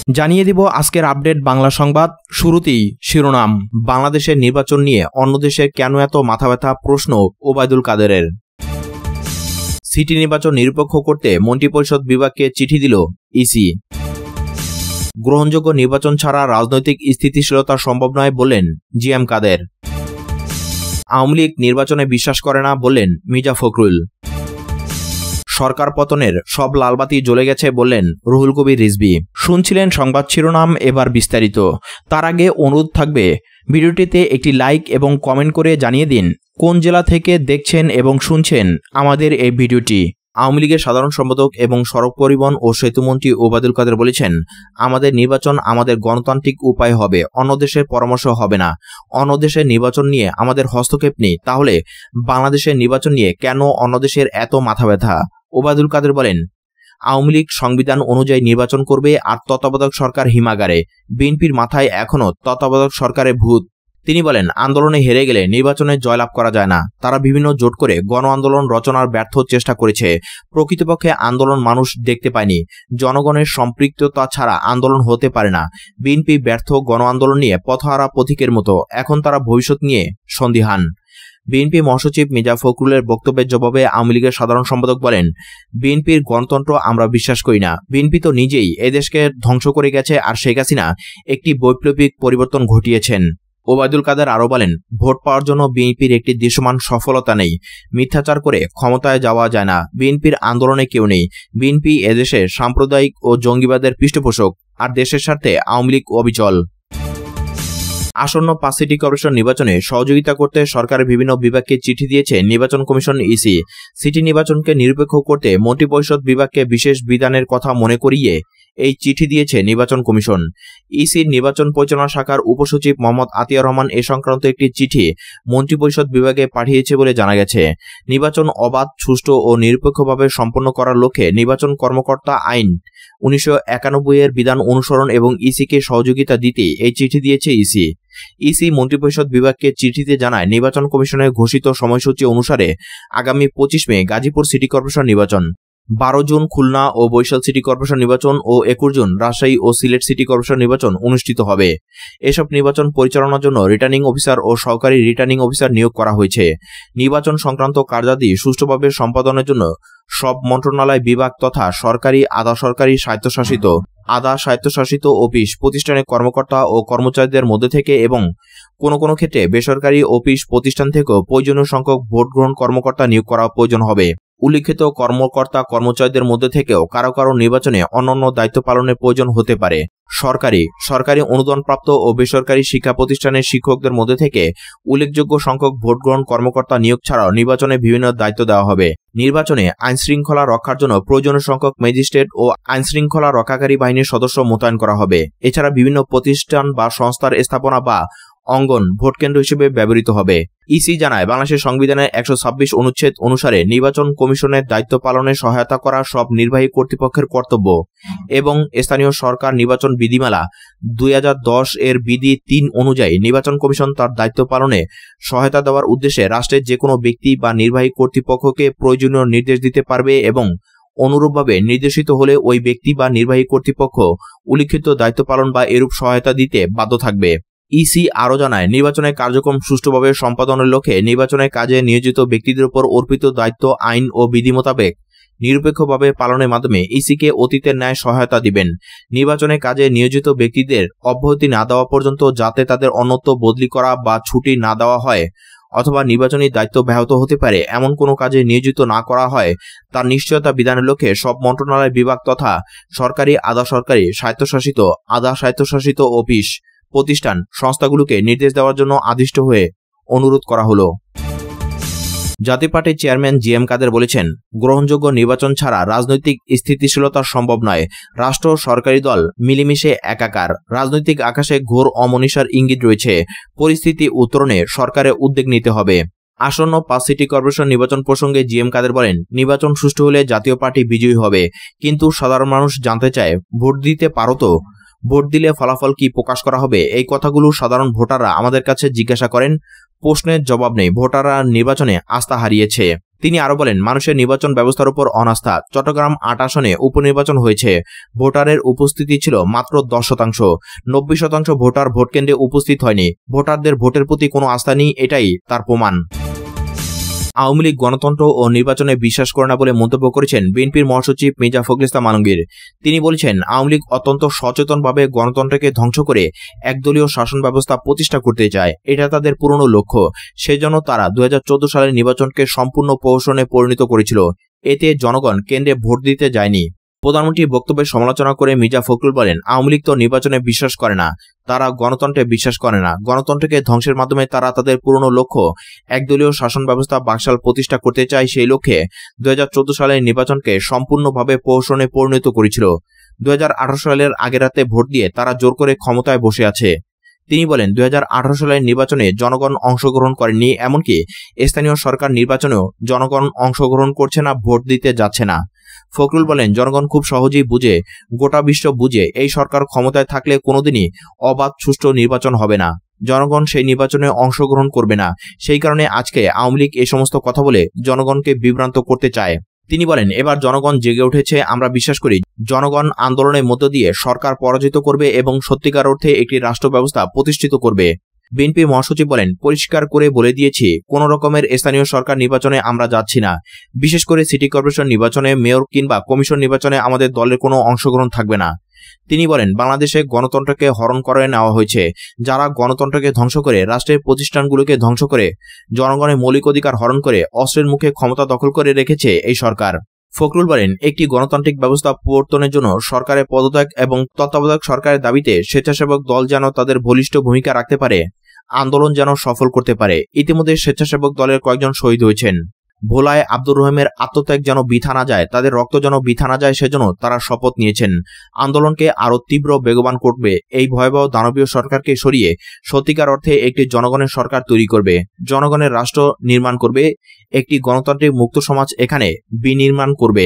জানিয়ে দিব আজকের আপডেট বাংলা সংবাদ। শুরুতেই শিরোনাম। বাংলাদেশের নির্বাচন নিয়ে অন্য দেশের কেন এত মাথাব্যথা, প্রশ্ন ওবায়দুল কাদেরের। সিটি নির্বাচন নিরপেক্ষ করতে মন্ত্রিপরিষদ বিভাগকে চিঠি দিল ইসি। গ্রহণযোগ্য নির্বাচন ছাড়া রাজনৈতিক স্থিতিশীলতা সম্ভব নয় বললেন জিএম কাদের। আওয়ামী লীগ নির্বাচনে বিশ্বাস করে না বললেন মির্জা ফখরুল। সরকার পতনের সব লালবাতি জ্বলে গেছে বললেন রুহুল কবির রিজভী। শুনছিলেন সংবাদ শিরোনাম, এবার বিস্তারিত। তার আগে অনুরোধ থাকবে ভিডিওটিতে একটি লাইক এবং কমেন্ট করে জানিয়ে দিন কোন জেলা থেকে দেখছেন এবং শুনছেন আমাদের এই ভিডিওটি। আওয়ামী লীগের সাধারণ সম্পাদক এবং সড়ক পরিবহন ও সেতুমন্ত্রী ওবায়দুল কাদের বলেছেন, আমাদের নির্বাচন আমাদের গণতান্ত্রিক উপায় হবে, অন্য দেশের পরামর্শ হবে না। অন্য দেশের নির্বাচন নিয়ে আমাদের হস্তক্ষেপ নেই, তাহলে বাংলাদেশের নির্বাচন নিয়ে কেন অন্য দেশের এত মাথা ব্যথা? ওবায়দুল কাদের বলেন, আওয়ামী লীগ সংবিধান অনুযায়ী নির্বাচন করবে আর তত্ত্বাবধায়ক সরকার হিমাগারে। বিএনপির মাথায় এখনও তত্ত্বাবধায়ক সরকারের ভূত। তিনি বলেন, আন্দোলনে হেরে গেলে নির্বাচনে জয়লাভ করা যায় না। তারা বিভিন্ন জোট করে গণ আন্দোলন রচনার ব্যর্থ চেষ্টা করেছে। প্রকৃতপক্ষে আন্দোলন মানুষ দেখতে পায়নি। জনগণের সম্পৃক্ততা ছাড়া আন্দোলন হতে পারে না। বিএনপি ব্যর্থ গণ আন্দোলন নিয়ে পথহারা পথিকের মতো। এখন তারা ভবিষ্যৎ নিয়ে সন্দিহান। বিএনপি মহাসচিব মির্জা ফখরুলের বক্তব্যের জবাবে আওয়ামী লীগের সাধারণ সম্পাদক বলেন, বিএনপির গণতন্ত্র আমরা বিশ্বাস করি না। বিএনপি তো নিজেই এদেশকে ধ্বংস করে গেছে, আর শেখ হাসিনা একটি বৈপ্লবিক পরিবর্তন ঘটিয়েছেন। ওবায়দুল কাদের আরও বলেন, ভোট পাওয়ার জন্য বিএনপির একটি দৃশ্যমান সফলতা নেই। মিথ্যাচার করে ক্ষমতায় যাওয়া যায় না। বিএনপির আন্দোলনে কেউ নেই। বিএনপি এদেশে সাম্প্রদায়িক ও জঙ্গিবাদের পৃষ্ঠপোষক, আর দেশের স্বার্থে আওয়ামী লীগ অবিচল। আসন্ন 5 সিটি কর্পোরেশন নির্বাচনে সহযোগিতা করতে সরকারের বিভিন্ন বিভাগকে চিঠি দিয়েছে নির্বাচন কমিশন ইসি। সিটি নির্বাচনকে নিরপেক্ষ করতে মন্ত্রিপরিষদ বিভাগকে বিশেষ বিধানের কথা মনে করিয়ে এই চিঠি দিয়েছে নির্বাচন কমিশন। ইসির নির্বাচন পরিচালনা শাখার উপসচিব মোহাম্মদ আতিয়ার রহমান এ সংক্রান্ত একটি চিঠি মন্ত্রিপরিষদ বিভাগে পাঠিয়েছে বলে জানা গেছে। নির্বাচন অবাধ, সুষ্ঠু ও নিরপেক্ষভাবে সম্পন্ন করার লক্ষ্যে নির্বাচন কর্মকর্তা আইন 1991 এর বিধান অনুসরণ এবং ইসিকে সহযোগিতা দিতে এই চিঠি দিয়েছে ইসি মন্ত্রিপরিষদ বিভাগকে চিঠিতে জানায়, নির্বাচন কমিশনের ঘোষিত সময়সূচি অনুসারে আগামী 25 মে গাজীপুর সিটি কর্পোরেশন নির্বাচন, 12 জুন খুলনা ও বরিশাল সিটি কর্পোরেশন নির্বাচন ও 21 জুন রাজশাহী ও সিলেট সিটি কর্পোরেশন নির্বাচন অনুষ্ঠিত হবে। এসব নির্বাচন পরিচালনার জন্য রিটার্নিং অফিসার ও সহকারী রিটার্নিং অফিসার নিয়োগ করা হয়েছে। নির্বাচন সংক্রান্ত কার্যাদি সুষ্ঠুভাবে সম্পাদনের জন্য সব মন্ত্রণালয়, বিভাগ তথা সরকারি, আধা সরকারি, স্বায়ত্তশাসিত অফিস প্রতিষ্ঠানের কর্মকর্তা ও কর্মচারীদের মধ্যে থেকে এবং কোনো ক্ষেত্রে বেসরকারি অফিস প্রতিষ্ঠান থেকেও প্রয়োজনীয় সংখ্যক ভোট গ্রহণ কর্মকর্তা নিয়োগ করা প্রয়োজন হবে। উল্লিখিত কর্মকর্তা কর্মচারীদের মধ্যে থেকেও কারো নির্বাচনে অন্যান্য দায়িত্ব পালনের প্রয়োজন হতে পারে। সরকারি অনুদানপ্রাপ্ত ও বেসরকারি শিক্ষা প্রতিষ্ঠানের শিক্ষকদের মধ্যে থেকে উল্লেখযোগ্য সংখ্যক ভোট গ্রহণ কর্মকর্তা নিয়োগ ছাড়াও নির্বাচনে বিভিন্ন দায়িত্ব দেওয়া হবে। নির্বাচনে আইনশৃঙ্খলা রক্ষার জন্য প্রয়োজনীয় সংখ্যক ম্যাজিস্ট্রেট ও আইনশৃঙ্খলা রক্ষাকারী বাহিনীর সদস্য মোতায়েন করা হবে। এছাড়া বিভিন্ন প্রতিষ্ঠান বা সংস্থার স্থাপনা বা অঙ্গন ভোটকেন্দ্র হিসেবে ব্যবহৃত হবে। ইসি জানায়, বাংলাদেশের সংবিধানের 126 অনুচ্ছেদ অনুসারে নির্বাচন কমিশনের দায়িত্ব পালনে সহায়তা করা সব নির্বাহী কর্তৃপক্ষের কর্তব্য এবং স্থানীয় সরকার নির্বাচন বিধিমালা 2010 এর বিধি 3 অনুযায়ী নির্বাচন কমিশন তার দায়িত্ব পালনে সহায়তা দেওয়ার উদ্দেশ্যে রাষ্ট্রের যে কোনো ব্যক্তি বা নির্বাহী কর্তৃপক্ষকে প্রয়োজনীয় নির্দেশ দিতে পারবে এবং অনুরূপভাবে নির্দেশিত হলে ওই ব্যক্তি বা নির্বাহী কর্তৃপক্ষ উল্লিখিত দায়িত্ব পালন বা এরূপ সহায়তা দিতে বাধ্য থাকবে। ইসি আরও জানায়, নির্বাচনের কার্যক্রম সুষ্ঠুভাবে সম্পাদনের লক্ষ্যে নির্বাচনের কাজে নিয়োজিত ব্যক্তিদের উপর অর্পিত দায়িত্ব আইন ও বিধি মোতাবেক নিরপেক্ষভাবে পালনের মাধ্যমে ইসিকে অতীতের ন্যায় সহায়তা দিবেন। নির্বাচনের কাজে নিয়োজিত ব্যক্তিদের অব্যাহতি না দেওয়া পর্যন্ত যাতে তাদের অন্যত্র বদলি করা বা ছুটি না দেওয়া হয় অথবা নির্বাচনী দায়িত্ব ব্যাহত হতে পারে এমন কোনো কাজে নিয়োজিত না করা হয় তার নিশ্চয়তা বিধানের লক্ষ্যে সব মন্ত্রণালয়, বিভাগ তথা সরকারি, আধা সরকারি, স্বায়ত্তশাসিত অফিস প্রতিষ্ঠান সংস্থাগুলোকে নির্দেশ দেওয়ার জন্য আদিষ্ট হয়ে অনুরোধ করা হলো। জাতীয় পার্টির চেয়ারম্যান জিএম কাদের বলেছেন, গ্রহণযোগ্য নির্বাচন ছাড়া রাজনৈতিক স্থিতিশীলতা সম্ভব নয়। রাষ্ট্র, সরকারি দল মিলেমিশে একাকার। রাজনৈতিক আকাশে ঘোর অমনীষার ইঙ্গিত রয়েছে। পরিস্থিতি উত্তরণে সরকারের উদ্যোগ নিতে হবে। আসন্ন 5 সিটি কর্পোরেশন নির্বাচন প্রসঙ্গে জিএম কাদের বলেন, নির্বাচন সুষ্ঠু হলে জাতীয় পার্টি বিজয়ী হবে, কিন্তু সাধারণ মানুষ জানতে চায়, ভোট দিতে পারো তো? ভোট দিলে ফলাফল কি প্রকাশ করা হবে? এই কথাগুলো সাধারণ ভোটাররা আমাদের কাছে জিজ্ঞাসা করেন। প্রশ্নের জবাব নেই। ভোটাররা নির্বাচনে আস্থা হারিয়েছে। তিনি আরো বলেন, মানুষের নির্বাচন ব্যবস্থার উপর অনাস্থা। চট্টগ্রাম ৮ আসনে উপনির্বাচন হয়েছে, ভোটারের উপস্থিতি ছিল মাত্র 10%। 90% ভোটার ভোটকেন্দ্রে উপস্থিত হয়নি। ভোটারদের ভোটের প্রতি কোনো আস্থা নেই, এটাই তার প্রমাণ। আওয়ামী লীগ গণতন্ত্র ও নির্বাচনে বিশ্বাস করে না বলে মন্তব্য করেছেন বিএনপির মহাসচিব মির্জা ফখরুল ইসলাম আলমগীর। তিনি বলেছেন, আওয়ামী লীগ অত্যন্ত সচেতনভাবে গণতন্ত্রকে ধ্বংস করে একদলীয় শাসন ব্যবস্থা প্রতিষ্ঠা করতে চায়। এটা তাদের পুরনো লক্ষ্য। সেজন্য তারা 2014 সালের নির্বাচনকে সম্পূর্ণ প্রহসনে পরিণত করেছিল। এতে জনগণ কেন্দ্রে ভোট দিতে যায়নি। প্রধানমন্ত্রীর বক্তব্যের সমালোচনা করে মির্জা ফখরুল বলেন, আওয়ামী লীগ তো নির্বাচনে বিশ্বাস করে না, তারা গণতন্ত্রে বিশ্বাস করে না। গণতন্ত্রকে ধ্বংসের মাধ্যমে তারা তাদের পুরনো লক্ষ্য একদলীয় শাসন ব্যবস্থা বাকশাল প্রতিষ্ঠা করতে চায়। সেই লক্ষ্যে 2014 সালের নির্বাচনকে সম্পূর্ণভাবে প্রহসনে পরিণত করেছিল। 2018 সালের আগের রাতে ভোট দিয়ে তারা জোর করে ক্ষমতায় বসে আছে। তিনি বলেন, 2018 সালের নির্বাচনে জনগণ অংশগ্রহণ করেননি, এমনকি স্থানীয় সরকার নির্বাচনেও জনগণ অংশগ্রহণ করছে না, ভোট দিতে যাচ্ছে না। ফখরুল বলেন, জনগণ খুব সহজেই বুঝে, গোটা বিশ্ব বুঝে, এই সরকার ক্ষমতায় থাকলে কোনোদিনই অবাধ সুষ্ঠু নির্বাচন হবে না। জনগণ সেই নির্বাচনে অংশগ্রহণ করবে না। সেই কারণে আজকে আওয়ামী লীগ এই সমস্ত কথা বলে জনগণকে বিভ্রান্ত করতে চায়। তিনি বলেন, এবার জনগণ জেগে উঠেছে। আমরা বিশ্বাস করি জনগণ আন্দোলনের মধ্য দিয়ে সরকার পরাজিত করবে এবং সত্যিকার অর্থে একটি রাষ্ট্র ব্যবস্থা প্রতিষ্ঠিত করবে। বিএনপি মহাসচিব বলেন, পরিষ্কার করে বলে দিয়েছি, কোন রকমের স্থানীয় সরকার নির্বাচনে আমরা যাচ্ছি না। বিশেষ করে সিটি কর্পোরেশন নির্বাচনে, মেয়র কিংবা কমিশন নির্বাচনে আমাদের দলের কোনো অংশগ্রহণ থাকবে না। তিনি বলেন, বাংলাদেশে গণতন্ত্রকে হরণ করে নেওয়া হয়েছে। যারা গণতন্ত্রকে ধ্বংস করে, রাষ্ট্রের প্রতিষ্ঠানগুলোকে ধ্বংস করে, জনগণের মৌলিক অধিকার হরণ করে, অস্ত্রের মুখে ক্ষমতা দখল করে রেখেছে এই সরকার। ফখরুল বলেন, একটি গণতান্ত্রিক ব্যবস্থা প্রবর্তনের জন্য সরকারের পদত্যাগ এবং তত্ত্বাবধায়ক সরকারের দাবিতে স্বেচ্ছাসেবক দল যেন তাদের বলিষ্ঠ ভূমিকা রাখতে পারে, আন্দোলন যেন সফল করতে পারে। ইতিমধ্যে স্বেচ্ছাসেবক দলের কয়েকজন শহীদ হয়েছেন। ভোলায় আব্দুর রহিমের আত্মত্যাগ যেন বৃথা না যায়, তাদের রক্ত যেন বৃথা না যায়, সেজন্য তারা শপথ নিয়েছেন আন্দোলনকে আরো তীব্র বেগবান করবে। এই ভয়াবহ দানবীয় সরকারকে সরিয়ে সত্যিকার অর্থে একটি জনগণের সরকার তৈরি করবে, জনগণের রাষ্ট্র নির্মাণ করবে, একটি গণতান্ত্রিক মুক্ত সমাজ এখানে বিনির্মাণ করবে।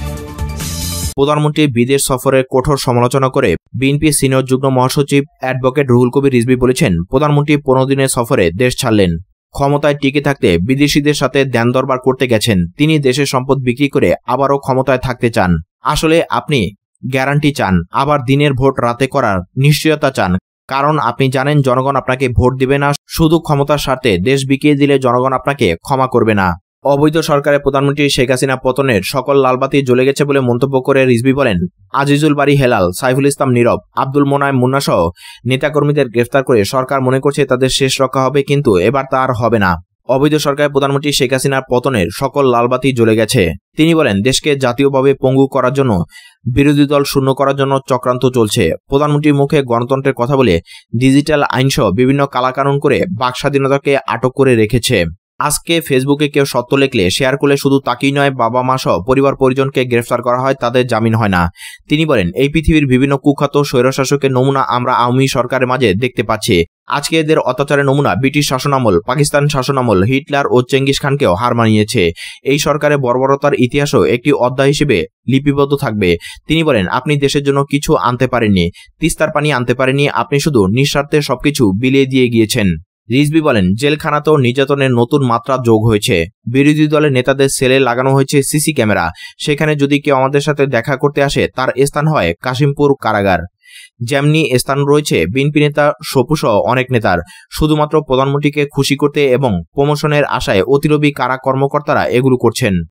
প্রধানমন্ত্রীর বিদেশ সফরের কঠোর সমালোচনা করে বিএনপি সিনিয়র যুগ্ম মহাসচিব অ্যাডভোকেট রুহুল কবির রিজভী বলেছেন, প্রধানমন্ত্রী 15 দিনের সফরে দেশ ছাড়লেন, ক্ষমতায় টিকে থাকতে বিদেশিদের সাথে দেন দরবার করতে গেছেন। তিনি দেশের সম্পদ বিক্রি করে আবারও ক্ষমতায় থাকতে চান। আসলে আপনি গ্যারান্টি চান, আবার দিনের ভোট রাতে করার নিশ্চয়তা চান, কারণ আপনি জানেন জনগণ আপনাকে ভোট দিবে না। শুধু ক্ষমতার স্বার্থে দেশ বিকিয়ে দিলে জনগণ আপনাকে ক্ষমা করবে না। অবৈধ সরকারের প্রধানমন্ত্রী শেখ হাসিনা পতনের সকল লালবাতি জ্বলে গেছে বলে মন্তব্য করে রিজভী বলেন, আজিজুল বারী হেলাল, সাইফুল ইসলাম নীরব, আব্দুল মোনায়েম মুন্না সহ নেতাকর্মীদের গ্রেফতার করে সরকার মনে করছে তাদের শেষ রক্ষা হবে, কিন্তু এবার তা আর হবে না। অবৈধ সরকারের প্রধানমন্ত্রী শেখ হাসিনার পতনের সকল লালবাতি জ্বলে গেছে। তিনি বলেন, দেশকে জাতীয়ভাবে পঙ্গু করার জন্য, বিরোধী দল শূন্য করার জন্য চক্রান্ত চলছে। প্রধানমন্ত্রীর মুখে গণতন্ত্রের কথা বলে ডিজিটাল আইনসহ বিভিন্ন কালাকানুন করে বাক স্বাধীনতাকে আটক করে রেখেছে। আজকে ফেসবুকে কেউ সত্য লিখলে, শেয়ার করলে শুধু তাকেই নয়, বাবা মা সহ পরিবার পরিজনকে গ্রেফতার করা হয়, তাদের জামিন হয় না। তিনি বলেন, এই পৃথিবীর বিভিন্ন কুখ্যাত স্বৈরশাসকের নমুনা আমরা আওয়ামী সরকারের মাঝে দেখতে পাচ্ছি। আজকে এদের অত্যাচারের নমুনা ব্রিটিশ শাসনামল, পাকিস্তান শাসনামল, হিটলার ও চেঙ্গিস খানকেও হার মানিয়েছে। এই সরকারের বর্বরতার ইতিহাসও একটি অধ্যায় হিসেবে লিপিবদ্ধ থাকবে। তিনি বলেন, আপনি দেশের জন্য কিছু আনতে পারেননি, তিস্তার পানি আনতে পারেননি, আপনি শুধু নিঃস্বার্থে সবকিছু বিলিয়ে দিয়ে গিয়েছেন। রিজভী বলেন, জেলখানাতেও নির্যাতনের নতুন মাত্রা যোগ হয়েছে। বিরোধী দলের নেতাদের সেলে লাগানো হয়েছে সিসি ক্যামেরা। সেখানে যদি কেউ আমাদের সাথে দেখা করতে আসে, তার স্থান হয় কাশিমপুর কারাগার। যেমনি স্থান রয়েছে বিএনপি নেতা সপু সহ অনেক নেতার। শুধুমাত্র প্রধানমন্ত্রীকে খুশি করতে এবং প্রমোশনের আশায় অতিলোভী কারা কর্মকর্তারা এগুলো করছেন।